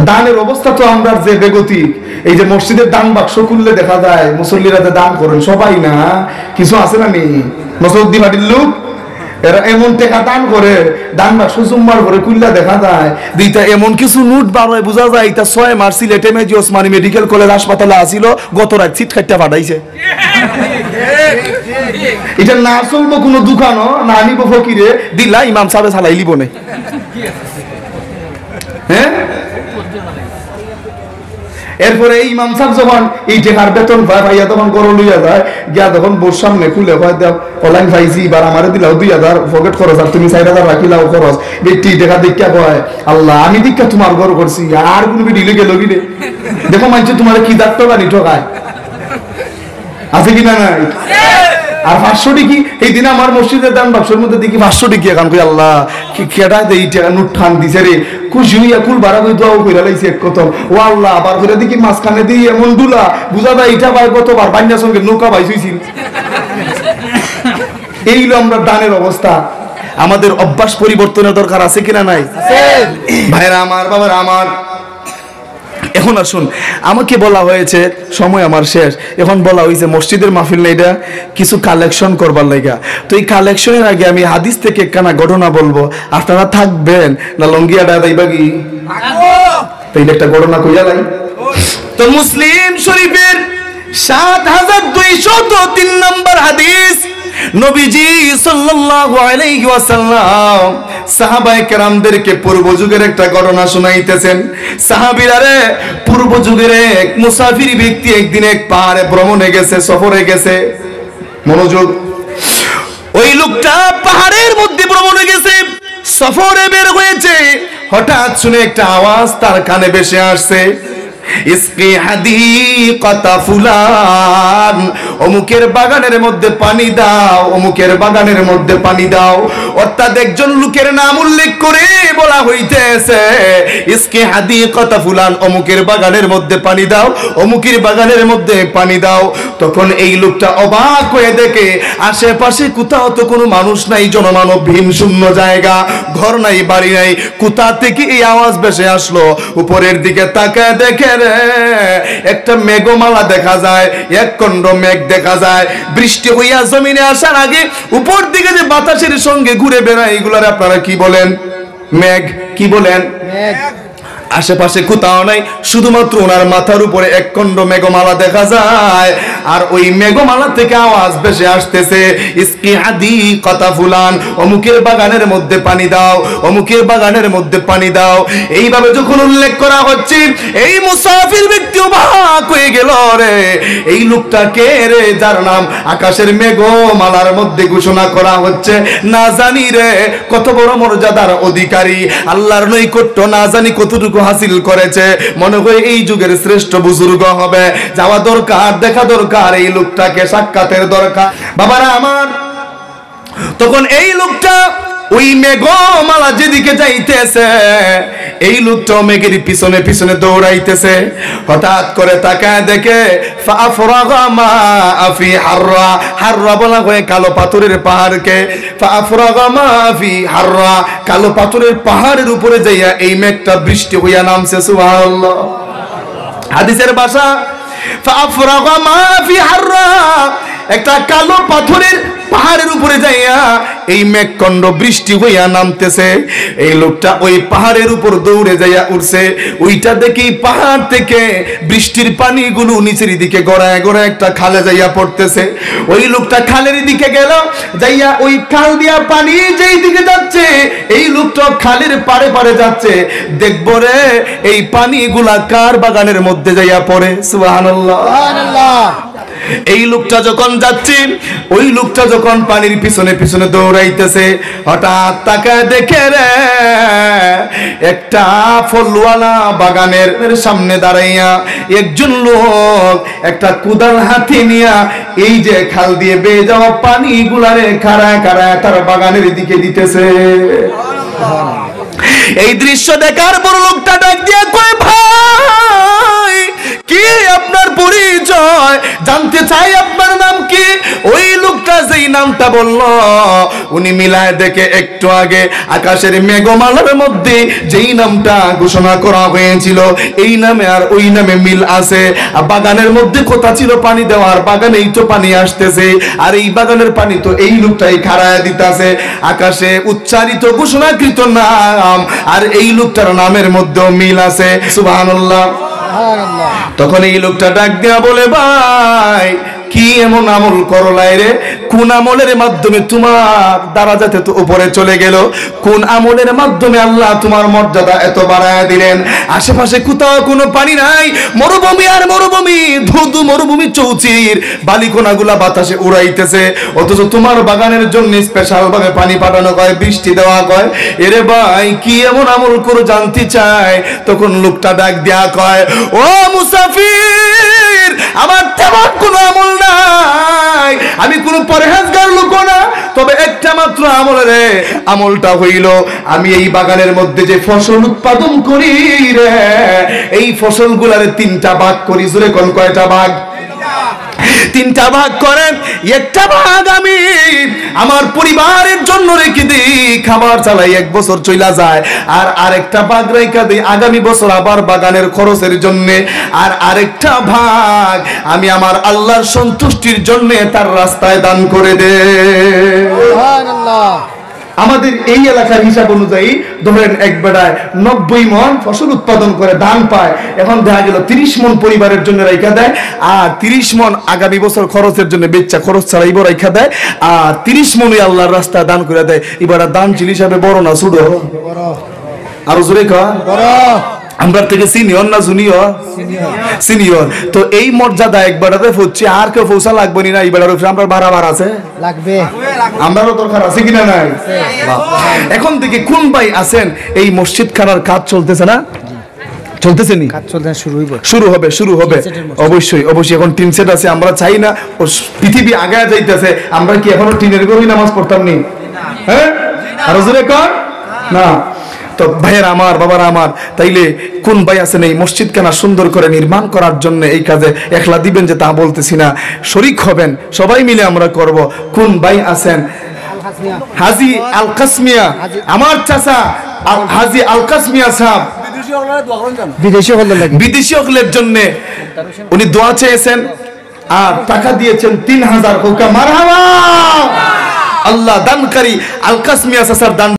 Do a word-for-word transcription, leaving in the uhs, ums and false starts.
দানের অবস্থা তো আমরা যে বেগতিক, এই যে মসজিদের দান বাক্স খুললে দেখা যায় মুসল্লিরা যে দান করেন সবাই না, কিছু আছে না নি মসজিদ বাড়ির লোক, এরা এমন টাকা দান করে, দান বাক্স জুম্মার করে খুললে দেখা যায় দিতা এমন কিছু নোট বার হয়, বোঝা যায় এটা ছয় মাস সিলেটে মেজি ওসমানী মেডিকেল কলেজ হাসপাতালে আসিল, গত রাত সিট খাইটা পাঠাইছে। এটা না চলবো কোনো দোকানও না, নিব ফকিরে দিলা ইমাম সাহেব চালাই লিব না। হ্যাঁ, এরপরে এই ইমাম সাহেব যখন এই টাকার বেতন পায় ভাইয়া তখন গরু লইয়া যায়, গিয়া তখন বোর সামনে খুলে হয় দেও অনলাইন পাইছি এবার আমারে দিলাও দুই হাজার পকেট খরচ, আর তুমি চার হাজার রাখিলাও খরচ, বেটি টাকা দীক্ষা কয় আল্লাহ আমি দীক্ষা তোমার ঘর করছি, আর কোন বেটি লেগে গেল কিরে, দেখো মানছে তোমার কি দাঁত বানি ঠকায় আছে কিনা নাই। আর পাঁচশো টিকি এই দিন আমার মসজিদের দান বাক্সের মধ্যে দেখি পাঁচশো টিকি, এখন কই আল্লাহ কি খেটা দেই টাকা নোট ঠান দিছে রে, খুশি হইয়া কুল বাড়া কই দোয়া কইরা লাইছে এক কত, ও আল্লাহ আবার করে দেখি মাঝখানে দিই এমন দুলা বুঝা যায় এটা ভাই কতবার বান্যার সঙ্গে নৌকা বাইছিল। এই হলো আমরা দানের অবস্থা। আমাদের অভ্যাস পরিবর্তনের দরকার আছে কিনা নাই ভাইরা আমার, বাবারা আমার। এখন আসুন, আমাকে বলা হয়েছে সময় আমার শেষ, এখন বলা হয়েছে মসজিদের মাহফিল না এটা কিছু কালেকশন করবার লাগা, তো এই কালেকশনের আগে আমি হাদিস থেকে একখানা ঘটনা বলবো, আপনারা থাকবেন না লঙ্গিয়াটা দাইবা কি তাইলে একটা ঘটনা কইয়া লাই। তো মুসলিম শরীফের সাত হাজার দুইশত তিন নম্বর হাদিস, নবীজি সাল্লাল্লাহু আলাইহি ওয়াসাল্লাম সাহাবায়ে কেরামদেরকে পূর্ব যুগের একটা ঘটনা শোনাইতেছেন। সাহাবীরা রে, পূর্ব যুগের এক মুসাফির ব্যক্তি একদিন এক পাহাড়ে ভ্রমণে গেছে, সফরে গেছে। মনোযোগ, ওই লোকটা পাহাড়ের মধ্যে ভ্রমণে গেছে, সফরে বের হয়েছে, হঠাৎ শুনে একটা আওয়াজ তার কানে ভেসে আসছে, ইসকি হাদিকাতা ফুলান, অমুকের বাগানের মধ্যে পানি দাও, অমুকের বাগানের মধ্যে পানি দাও। অর্থাৎ একজন লোকের নাম উল্লেখ করে বলা হইতেছে ইসকি হাদিকাতা ফুলান, অমুকের বাগানের মধ্যে পানি দাও, অমুকের বাগানের মধ্যে পানি দাও। তখন এই লোকটা অবাক হয়ে দেখে আশেপাশে কোথাও তো কোনো মানুষ নাই, জনমানবহীন শূন্য জায়গা, ঘর নাই, বাড়ি নাই, কোথা থেকে এই আওয়াজ ভেসে আসলো? উপরের দিকে তাকায় দেখে একটা মেঘমালা দেখা যায়, এক খণ্ড মেঘ দেখা যায়। বৃষ্টি হইয়া জমিনে আসার আগে উপর দিকে যে বাতাসের সঙ্গে ঘুরে বেড়ায়, এগুলার আপনারা কি বলেন? মেঘ। কি বলেন? মেঘ। আশেপাশে কোথাও নাই, শুধুমাত্র ওনার মাথার উপরে এক খণ্ড মেঘমালা দেখা যায়, আর ওই মেঘমালা থেকে আওয়াজ ভেসে আসতেছে ইসকি হাদিকাতা ফুলান, অমুকের বাগানের মধ্যে পানি দাও, অমুকের বাগানের মধ্যে পানি দাও। এইভাবে যখন উল্লেখ করা হচ্ছে, এই মুসাফির ব্যক্তি অবাক হয়ে গেল, রে এই লোকটা কে রে, যার নাম আকাশের মেঘমালার মধ্যে ঘোষণা করা হচ্ছে? না জানি রে কত বড় মর্যাদার অধিকারী, আল্লাহর নৈকট্য না জানি কতটুকু হাসিল করেছে। মনে হয় এই যুগের শ্রেষ্ঠ বুজুর্গ হবে, যাওয়া দরকার, দেখা দরকার, এই লোকটাকে সাক্ষাতের দরকার। বাবারা আমার, তখন এই লোকটা ওই মেঘমালা যেদিকে যাইতেছে, এই লোকটা মেঘের পিছনে পিছনে দৌড়াইতেছে। হঠাৎ করে তাকায় দেখে ফাফরাগা মা ফি হাররা, হাররা বলা হয় কালো পাথরের পাহাড়কে, ফাফরাগা মা ফি হাররা, কালো পাথরের পাহাড়ের উপরে যাইয়া এই মেঘটা বৃষ্টি হইয়া নামছে। সুবহানাল্লাহ। হাদিসের ভাষা ফাফরাগা মা ফি হাররা, একটা কালো পাথরের পাহাড়ের উপরে যাইয়া এই মেঘখণ্ড বৃষ্টি হইয়া নামতেছে। এই লোকটা ওই পাহাড়ের উপর দৌড়ে যাইয়া উঠছে, ওইটা দেখি পাহাড় থেকে বৃষ্টির পানিগুলো নিচের দিকে গড়ায় গড়ায় একটা খালে যাইয়া পড়তেছে। ওই লোকটা খালের দিকে গেল, যাইয়া ওই খাল দিয়া পানি যেই দিকে যাচ্ছে, এই লোকটা খালের পারে পারে যাচ্ছে, দেখবো রে এই পানিগুলা কার বাগানের মধ্যে যাইয়া পড়ে। সুবহানাল্লাহ, সুবহানাল্লাহ। এই লোকটা যখন যাচ্ছে, ওই লোকটা যখন পানির পিছনে পিছনে দৌড়াইতেছে, হঠাৎ তাকায় দেখে রে একটা ফলওয়ালা বাগানের সামনে দাঁড়াইয়া একজন লোক একটা কুদাল হাতে নিয়া এই যে খাল দিয়ে বেয়ে যাওয়া পানি গুলারে খাড়ায় খাড়ায় তার বাগানের দিকে দিতেছে। এই দৃশ্য দেখার পর লোকটা ডাক দিয়া কয়, ভাই কি আপনার পরিচয়, জানতে চাই আপনার নাম কি? ওই লোকটা লোকটা যেই নামটা বলল উনি মিলায় দেখে একটু আগে আকাশের মেঘমালার মধ্যে যেই নামটা ঘোষণা করা হয়েছিল এই নামে আর ওই নামে মিল আছে। বাগানের মধ্যে কথা ছিল পানি দেওয়ার, বাগানেই তো পানি আসতেছে, আর এই বাগানের পানি তো এই লোকটাই খাড়ায় দিতেছে। আকাশে উচ্চারিত ঘোষণাকৃত নাম আর এই লোকটার নামের মধ্যেও মিল আছে। সুবহানাল্লাহ। তখন এই লোকটা ডাক দিয়া বলে, ভাই কি এমন আমল করলাই রে? কোন আমলের মাধ্যমে তোমার দারাজাতে তো উপরে চলে গেল? কোন আমলের মাধ্যমে আল্লাহ তোমার মর্যাদা এত বাড়ায় দিলেন? আশেপাশে কোথাও কোনো পানি নাই, মরুভূমি আর মরুভূমি, ধুধু মরুভূমি চৌচির বালিকোনাগুলা বাতাসে উড়াইতেছে, অথচ তোমার বাগানের জন্য স্পেশাল ভাবে পানি পাঠানো হয়, বৃষ্টি দেওয়া হয়। এরে ভাই কি এমন আমল করে জানতে চায়? তখন লোকটা ডাক দেয়া কয়, ও মুসাফির, আমার তেমন কোনো আমল নাই, আমি কোন পরহেজগার লোক না, তবে একটা মাত্র আমল রে, আমলটা হইল আমি এই বাগানের মধ্যে যে ফসল উৎপাদন করি রে, এই ফসলগুলারে তিনটা ভাগ করি। জোরে কোন কয়টা ভাগ? তিনটা ভাগ করে একটা ভাগ আমি আমার পরিবারের জন্য রেখে দিই, খাবার চালাই, এক বছর চইলা যায়, আর আরেকটা ভাগ রেখে দিই আগামী বছর আবার বাগানের খরচের জন্য, আর আরেকটা ভাগ আমি আমার আল্লাহর সন্তুষ্টির জন্য তার রাস্তায় দান করে দে। সুবহানাল্লাহ। আমাদের এই এলাকার হিসাব অনুযায়ী ধরেন এক বেড়ায় নব্বই মন ফসল উৎপাদন করে ধান পায়, এখন দেখা গেল তিরিশ মন পরিবারের জন্য রাইখা দেয়, আর তিরিশ মন আগামী বছর খরচের জন্য বেচা খরচ ছাড়াইব রাইখা দেয়, আর তিরিশ মনই আল্লাহর রাস্তায় দান করে দেয়। এবার দান চিল হিসাবে বড় না ছোট? আরো জোরে কয়। আমরা থেকে সিনিয়র না জুনিয়র? সিনিয়র। তো এই মর্যাদা একবারে হচ্ছে, আর কেউ পৌঁছা লাগবে না, এই বেড়ার উপরে আমরা ভাড়া ভাড়া আছে লাগবে, আমারও দরকার আছে কিনা নাই? এখন থেকে কোন ভাই আছেন এই মসজিদ খানার কাজ চলতেছে না? চলতেছে নি? কাজ চলতে শুরু হইব, শুরু হবে, শুরু হবে অবশ্যই অবশ্যই। এখন টিন সেট আছে, আমরা চাই না পৃথিবী আগায় যাইতেছে, আমরা কি এখনো টিনের ঘরেই নামাজ পড়তাম নি? হ্যাঁ, আরো জোরে কর না। তো ভাইয়ের আমার, বাবার আমার, তাইলে কোন ভাই আছেন এই মসজিদ খানা সুন্দর করে নির্মাণ করার জন্য এই কাজে একলা দিবেন যে তা বলতেছি না, শরীক হবেন, সবাই মিলে আমরা করব। কোন ভাই আছেন? হাজি আলকাস মিয়া, আমার চাচা হাজি আলকাস মিয়া সাহেব বিদেশি হলের বিদেশি হলের জন্য উনি দোয়া চেয়েছেন আর টাকা দিয়েছেন তিন হাজার। মারহাবা। আল্লাহ দানকারী আলকাস মিয়া চাচার দান